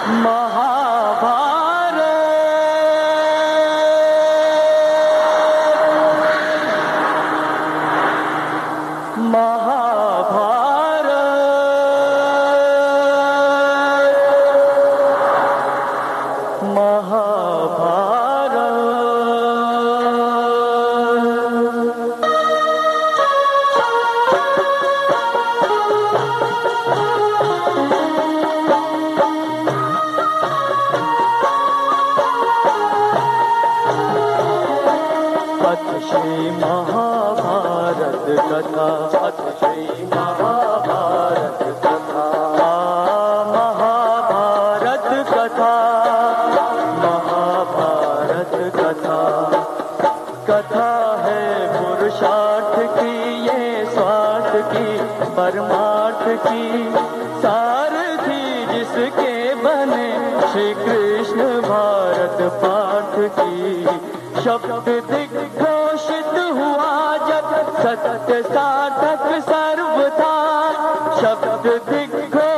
श्री महाभारत कथा, श्री महाभारत कथा, महाभारत कथा, महाभारत कथा। कथा है पुरुषार्थ की, ये स्वार्थ की, परमार्थ की, सारथी जिसके बने श्री कृष्ण भारत पाठ की। शब्द दिग्घोषित हुआ जब सत्य साधक सर्वथा, शब्द दिग्घोषित